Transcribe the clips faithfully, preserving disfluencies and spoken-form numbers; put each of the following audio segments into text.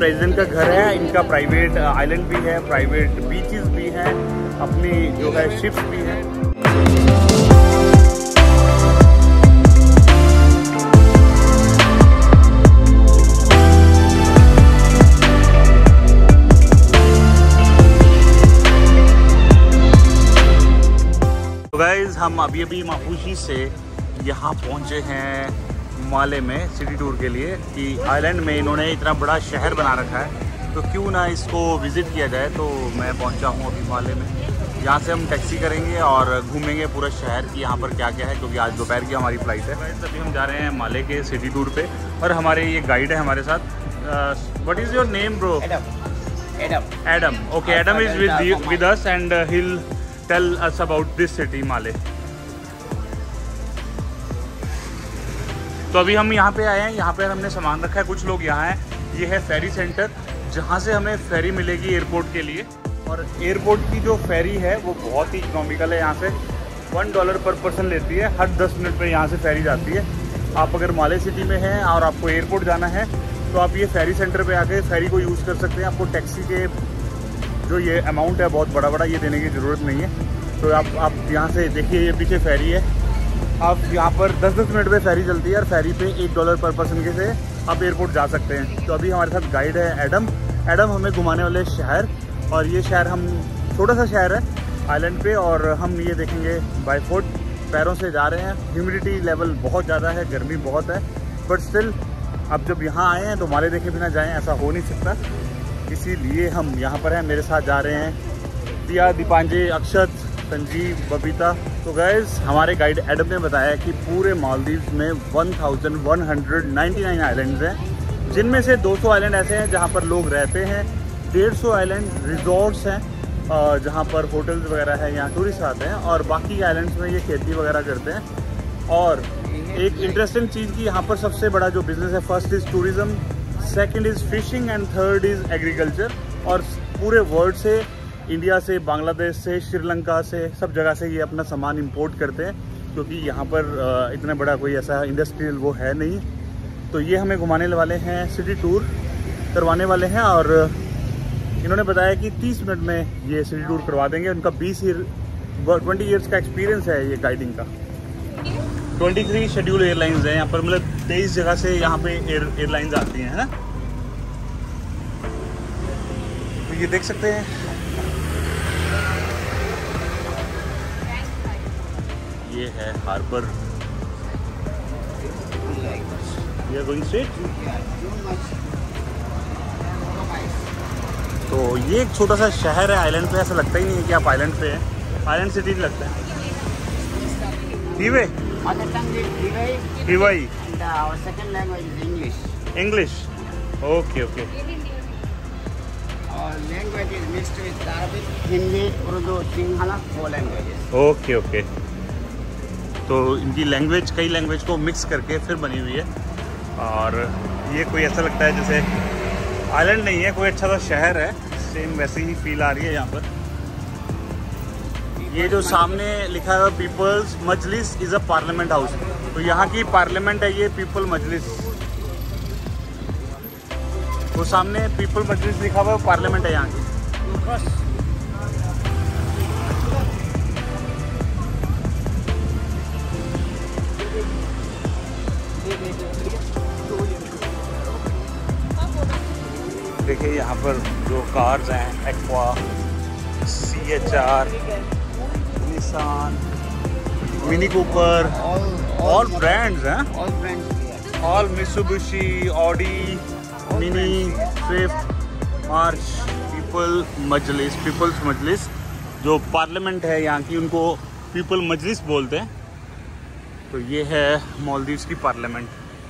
President का घर है, इनका प्राइवेट आइलैंड भी है, प्राइवेट बीचेस भी हैं, अपनी जो है शिप्स भी हैं। तो गाइज हम अभी अभी मापुशी से यहाँ पहुँचे हैं माले में सिटी टूर के लिए कि आइलैंड में इन्होंने इतना बड़ा शहर बना रखा है, तो क्यों ना इसको विज़िट किया जाए। तो मैं पहुंचा हूं अभी माले में, यहाँ से हम टैक्सी करेंगे और घूमेंगे पूरा शहर कि यहाँ पर क्या क्या है, क्योंकि आज दोपहर की हमारी फ़्लाइट है। अभी हम जा रहे हैं माले के सिटी टूर पे और हमारे ये गाइड है हमारे साथ। What is your name bro? Adam. Adam, okay. Adam is with with us and he will tell us about this city Male. तो अभी हम यहाँ पे आए हैं, यहाँ पे हमने सामान रखा है, कुछ लोग यहाँ हैं। ये है फेरी सेंटर, जहाँ से हमें फेरी मिलेगी एयरपोर्ट के लिए। और एयरपोर्ट की जो फेरी है वो बहुत ही इकोनॉमिकल है। यहाँ से वन डॉलर पर पर्सन लेती है, हर दस मिनट में यहाँ से फेरी जाती है। आप अगर माले सिटी में हैं और आपको एयरपोर्ट जाना है तो आप ये फेरी सेंटर पे आके फेरी को यूज़ कर सकते हैं। आपको टैक्सी के जो ये अमाउंट है बहुत बड़ा बड़ा, ये देने की ज़रूरत नहीं है। तो आप आप यहाँ से देखिए, ये पीछे फेरी है, आप यहाँ पर दस दस मिनट में फेरी चलती है और फेरी पे एक डॉलर पर पर्सन के से आप एयरपोर्ट जा सकते हैं। तो अभी हमारे साथ गाइड है एडम। एडम हमें घुमाने वाले शहर, और ये शहर हम छोटा सा शहर है आइलैंड पे, और हम ये देखेंगे बाय फुट, पैरों से जा रहे हैं। ह्यूमिडिटी लेवल बहुत ज़्यादा है, गर्मी बहुत है, बट स्टिल अब जब यहाँ आए हैं तो माले देखे बिना जाएँ ऐसा हो नहीं सकता, इसीलिए हम यहाँ पर हैं। मेरे साथ जा रहे हैं दिया, दीपांजे, अक्षत, संजीव, बबीता। तो गाइस हमारे गाइड एडम ने बताया कि पूरे मालदीव्स में one thousand one hundred ninety nine islands हैं, जिनमें से दो सौ आइलैंड ऐसे हैं जहां पर लोग रहते हैं, डेढ़ सौ आइलैंड रिजॉर्ट्स हैं जहां पर होटल्स वगैरह हैं, यहाँ टूरिस्ट आते हैं, और बाकी आइलैंड्स में ये खेती वगैरह करते हैं। और एक इंटरेस्टिंग चीज़ कि यहाँ पर सबसे बड़ा जो बिज़नेस है, first is tourism, second is fishing and third is agriculture. और पूरे वर्ल्ड से, इंडिया से, बांग्लादेश से, श्रीलंका से, सब जगह से ये अपना सामान इंपोर्ट करते हैं, क्योंकि यहाँ पर इतना बड़ा कोई ऐसा इंडस्ट्रियल वो है नहीं। तो ये हमें घुमाने वाले हैं, सिटी टूर करवाने वाले हैं, और इन्होंने बताया कि तीस मिनट में ये सिटी टूर करवा देंगे। उनका बीस ईयर ट्वेंटी ईयर्स का एक्सपीरियंस है ये गाइडिंग का। तेईस शेड्यूल एयरलाइंस हैं यहाँ पर, मतलब तेईस जगह से यहाँ पे एयर एयरलाइंस आती हैं, है ना। तो ये देख सकते हैं, ये है harbour. We are going straight? तो ये एक छोटा सा शहर है आइलैंड पे, ऐसा लगता ही नहीं है कि आप आइलैंड पे हैं, आइलैंड सिटी लगता है। Hiway? Hiway. And uh, our second language is English. English. Okay, okay. Our language is mixed with Arabic, Hindi, Urdu, Sinhala, four languages. Okay, okay. तो इनकी लैंग्वेज, कई लैंग्वेज को मिक्स करके फिर बनी हुई है। और ये कोई ऐसा लगता है जैसे आइलैंड नहीं है, कोई अच्छा सा शहर है, सेम वैसी ही फील आ रही है यहाँ पर। ये जो सामने लिखा है People's Majlis is a parliament house, तो यहाँ की पार्लियामेंट है ये पीपल मजलिस। वो सामने पीपल मजलिस लिखा हुआ है, पार्लियामेंट है यहाँ की। देखिए यहाँ पर जो कार्स हैं, Aqua, C H R, Nissan, Mini Cooper, all brands हैं, all Mitsubishi, Audi, Mini, Swift, March. People Majlis, People's Majlis जो पार्लियामेंट है यहाँ की, उनको पीपल मजलिस बोलते हैं। तो ये है मालदीव्स की parliament.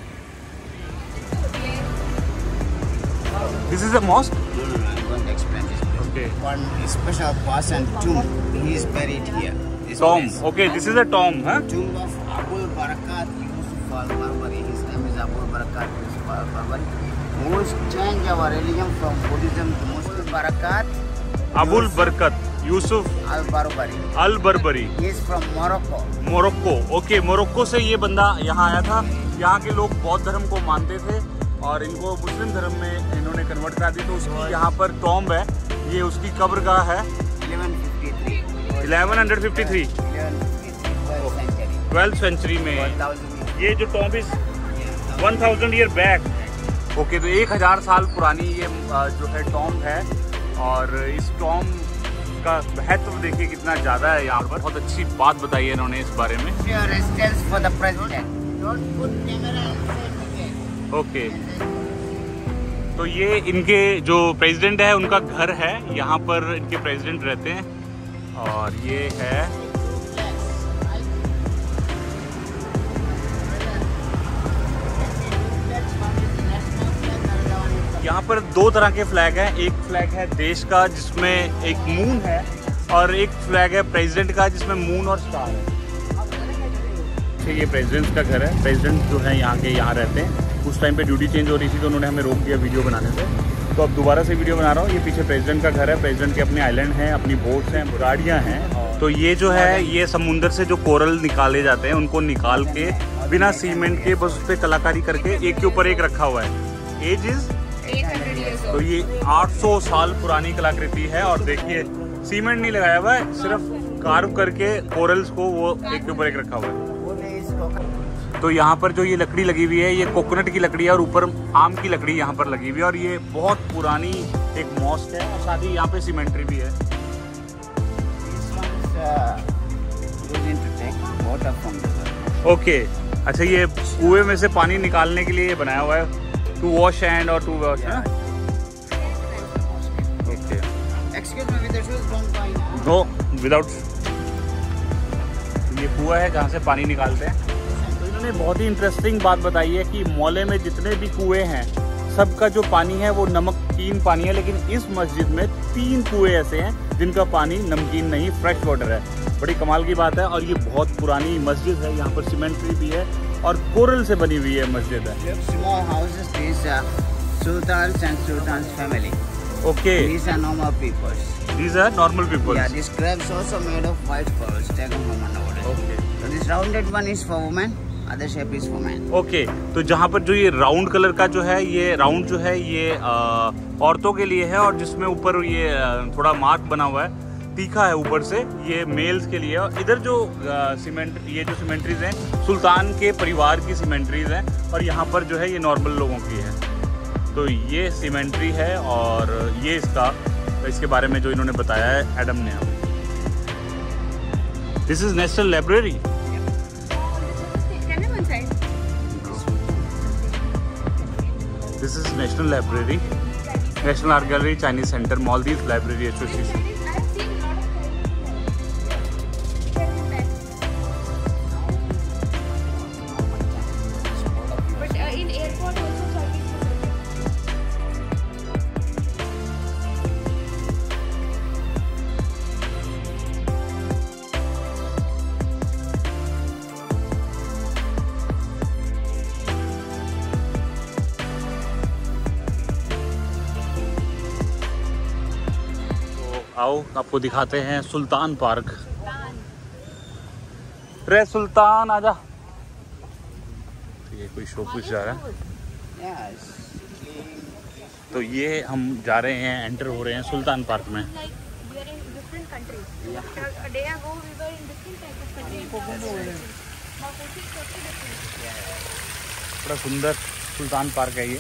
This is a mosque? Mm, I'm going to explain this. Okay. One special person, tomb. He is buried here. This Tomb. place. Okay, this is a tomb, huh? Tomb of Abul Barakat Yusuf al-Barbari. His name is Abul Barakat Yusuf al-Barbari. Who changed our religion from Buddhism to Muslim. Barakat. Abul Barakat Yusuf al-Barbari. al-Barbari. He is from Morocco. Morocco. Okay, Morocco से ये बंदा यहाँ आया था। यहाँ के लोग बौद्ध धर्म को मानते थे और इनको मुस्लिम धर्म में इन्होंने कन्वर्ट करा दी, तो उसकी यहाँ पर टॉम्ब है, ये उसकी कब्रगाह है। Eleven fifty three twelfth century में ये जो tomb is one thousand year back. Okay, तो एक हज़ार साल पुरानी ये जो है टॉम्ब है, और इस टॉम्ब का महत्व देखिए कितना ज़्यादा है यहाँ पर। बहुत अच्छी बात बताई है इन्होंने इस बारे में। ओके, तो ये इनके जो प्रेसिडेंट है उनका घर है, यहाँ पर इनके प्रेसिडेंट रहते हैं, और ये है यहाँ पर दो तरह के फ्लैग हैं। एक फ्लैग है देश का जिसमें एक मून है, और एक फ्लैग है प्रेसिडेंट का जिसमें मून और स्टार है। ठीक, ये प्रेसिडेंट का घर है। प्रेसिडेंट जो है यहाँ के यहाँ रहते हैं। उस टाइम पे ड्यूटी चेंज हो रही थी तो उन्होंने हमें रोक दिया वीडियो बनाने से, तो अब दोबारा से वीडियो बना रहा हूँ। ये पीछे प्रेसिडेंट का घर है। प्रेसिडेंट के अपने आइलैंड हैं, अपनी बोट्स हैं, गाड़ियाँ हैं। तो ये जो है ये समुंदर से जो कोरल निकाले जाते हैं उनको निकाल के बिना सीमेंट के बस उस पर कलाकारी करके एक के ऊपर एक रखा हुआ है। एज इज तो ये आठ सौ साल पुरानी कलाकृति है, और देखिए सीमेंट नहीं लगाया हुआ है, सिर्फ कार्व करके कोरल्स को वो एक के ऊपर एक रखा हुआ है। तो यहाँ पर जो ये लकड़ी लगी हुई है ये कोकोनट की लकड़ी है, और ऊपर आम की लकड़ी यहाँ पर लगी हुई है, और ये बहुत पुरानी एक मॉस्क है, और साथ ही यहाँ पे सीमेंट्री भी है। ओके, अच्छा, ये कुएं में से पानी निकालने के लिए ये बनाया हुआ है, टू वॉश हैंड और टू वॉश है। Okay, no without. ये कुआं है जहाँ से पानी निकालते हैं। तो इन्होंने बहुत ही इंटरेस्टिंग बात बताई है कि मौले में जितने भी कुएं हैं सबका जो पानी है वो नमकीन पानी है, लेकिन इस मस्जिद में तीन कुएं ऐसे हैं जिनका पानी नमकीन नहीं, फ्रेश वाटर है। बड़ी कमाल की बात है, और ये बहुत पुरानी मस्जिद है। यहाँ पर सीमेंट्री भी है और कोरल से बनी हुई है मस्जिद है। Small houses, these are sultans and sultans family. Okay. These are normal people. These are normal people. Yeah, this crabs also made of white pearls taken from underwater. Okay. So this rounded one is for women, other shape is for men. Okay. तो जहाँ पर जो ये round colour का जो है, ये round जो है ये औरतों के लिए है, और जिसमें ऊपर ये थोड़ा मार्क बना हुआ है, तीखा है ऊपर से, ये मेल्स के लिए। और इधर जो सीमेंट ये जो सीमेंट्रीज हैं सुल्तान के परिवार की सीमेंट्रीज हैं, और यहाँ पर जो है ये नॉर्मल लोगों की है। तो ये सीमेंट्री है, और ये इसका इसके बारे में जो इन्होंने बताया है एडम ने हमें। This is national library. This is national library, national art gallery, Chinese centre, Maldive library association. आओ आपको दिखाते हैं सुल्तान पार्क। रे सुल्तान आजा। ये कोई शो कुछ जा रहा है। तो ये हम जा रहे हैं, एंटर हो रहे हैं सुल्तान पार्क में। बड़ा सुंदर सुल्तान पार्क है ये।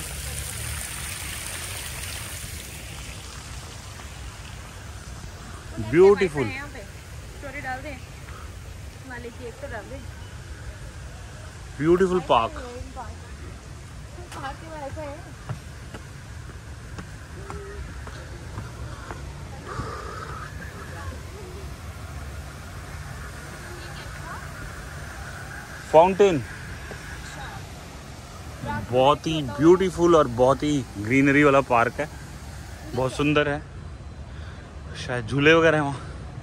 ब्यूटीफुल। Beautiful park. फाउंटेन बहुत ही ब्यूटीफुल और बहुत ही ग्रीनरी वाला पार्क है, बहुत सुंदर है। शायद झूले वगैरह हैं वहाँ।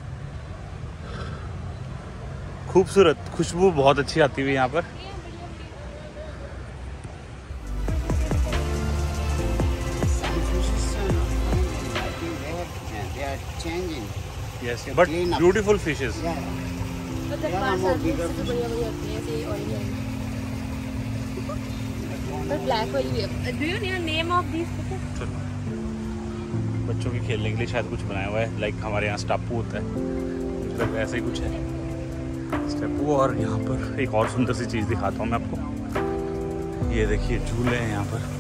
खूबसूरत, खुशबू बहुत अच्छी आती हुई यहाँ पर। Yes, but beautiful fishes. पर ब्लैक वाली भी है। Do you know name of this? चलो, बच्चों के खेलने के लिए शायद कुछ बनाया हुआ है, लाइक हमारे यहाँ स्टापू होता है, मतलब ऐसा ही कुछ है स्टेपू। और यहाँ पर एक और सुंदर सी चीज़ दिखाता हूँ मैं आपको। ये देखिए झूले हैं यहाँ पर।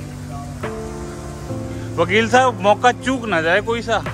वकील साहब मौका चूक ना जाए कोई सा।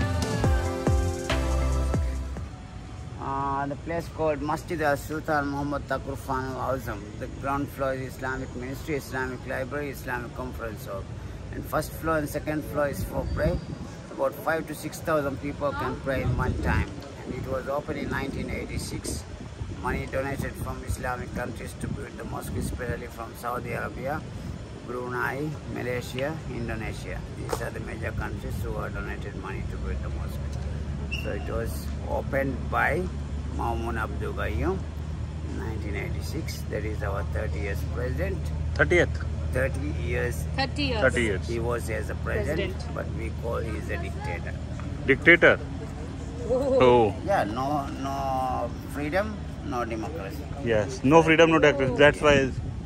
Uh, the place called Masjid al-Sultan Muhammad Taqur Khan al-Azam. The ground floor is Islamic Ministry, Islamic Library, Islamic Conference Hall. And first floor and second floor is for prayer. About five to six thousand people can pray in one time. And it was opened in nineteen eighty-six. Money donated from Islamic countries to build the mosque, especially from Saudi Arabia, Brunei, Malaysia, Indonesia. These are the major countries who have donated money to build the mosque. So it was opened by Maumoon Abdul Gayoom in nineteen eighty-six. That is our thirty years president. thirtieth thirty years. thirty years. thirty years. He was as a president, President. but we call he is a dictator. Dictator. Oh. Yeah, no, no freedom, no democracy. Yes, no freedom, no democracy. That's why.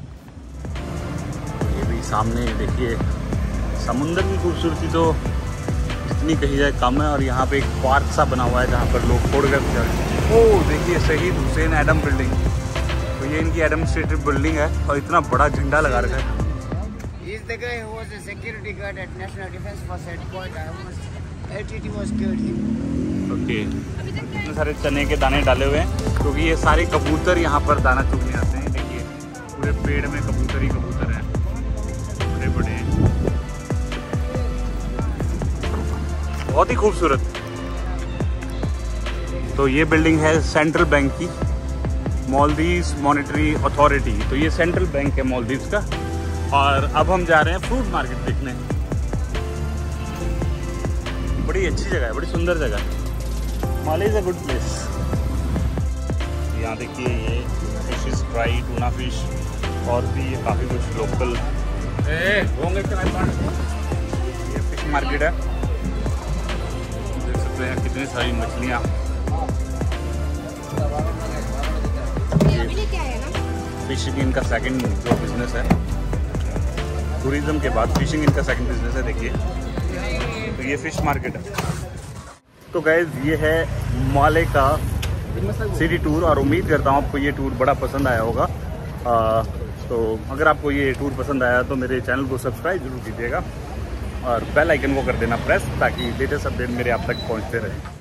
ये भी सामने देखिए, समुंदर की खूबसूरती तो जितनी कही जाए कम है। और यहाँ पे एक पार्क सा बना हुआ है जहाँ पर लोग फोटोग्राफ खिंचा। ओह देखिए, शहीद हुसैन एडम बिल्डिंग। तो ये इनकी एडमिनिस्ट्रेटिव बिल्डिंग है और इतना बड़ा झंडा लगा रखा है। He is the guy who was a security guard at National Defense Force headquarters. Almost L T T was killed him. Okay, इतने सारे चने के दाने डाले हुए हैं क्योंकि ये सारे कबूतर यहाँ पर दाना चुगने आते हैं। देखिए पूरे पेड़ में कबूतर ही कबूतर हैं, बड़े बड़े, बहुत ही खूबसूरत। तो ये बिल्डिंग है सेंट्रल बैंक की, मालदीव्स मॉनेटरी अथॉरिटी। तो ये सेंट्रल बैंक है मालदीव्स का। और अब हम जा रहे हैं फ्रूट मार्केट देखने। बड़ी अच्छी जगह है, बड़ी सुंदर जगह है। Male is a good place. यहाँ देखिए ये फिशेस, फ्राई टूना फिश और भी ये काफ़ी कुछ लोकल। ये फिश मार्केट है, देख सकते हैं कितनी सारी मछलियाँ। फिशिंग इनका सेकंड जो बिजनेस है, टूरिज्म के बाद फिशिंग इनका सेकंड बिजनेस है। देखिए तो ये फिश मार्केट है। तो गाइज ये है माले का सिटी टूर और उम्मीद करता हूँ आपको ये टूर बड़ा पसंद आया होगा। आ, तो अगर आपको ये टूर पसंद आया तो मेरे चैनल को सब्सक्राइब जरूर कीजिएगा और बेल आइकन को कर देना प्रेस, ताकि लेटेस्ट अपडेट मेरे आप तक पहुँचते रहें।